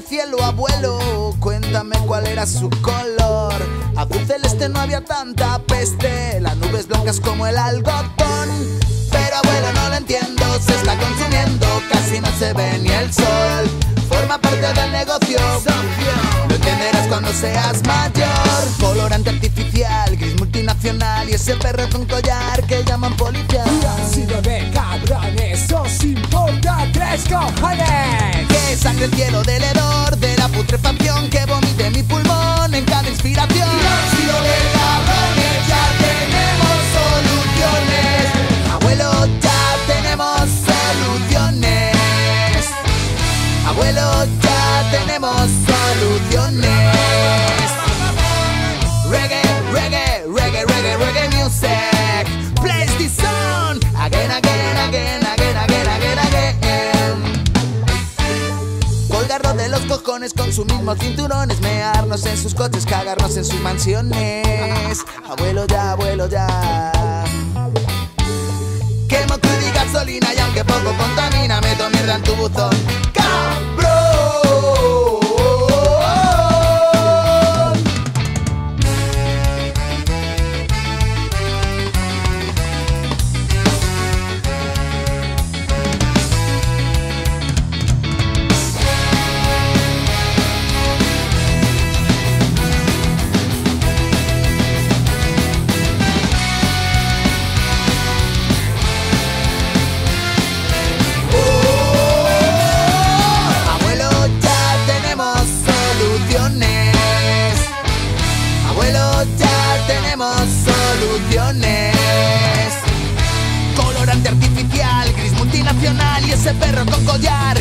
cielo, abuelo, cuéntame cuál era su color. Azul celeste no había tanta peste, las nubes blancas como el algodón. Pero abuelo, no lo entiendo, se está consumiendo, casi no se ve ni el sol. Forma parte del negocio, lo entenderás cuando seas mayor. Colorante artificial, gris multinacional y ese perro con collar que llaman policía. Y han sido de cabrones, os importa tres cojones. Que sangre el cielo del hedor, de la putrefacción que vomite mi pulmón en cada inspiración. Y han sido de cabrones, ya tenemos soluciones. Abuelo, ya tenemos soluciones. Abuelo, ya tenemos soluciones. Reggae, reggae, reggae, reggae, reggae music. Plays this song again, again, again, again, again, again, again. Colgarnos de los cojones con sus mismos cinturones, mearnos en sus coches, cagarnos en sus mansiones. Abuelo ya, abuelo ya. Quemo crudo y gasolina y aunque poco contamina, meto mierda en tu buzón. ¡Cabrón! Soluciones. Colorante artificial, gris multinacional y ese perro con collar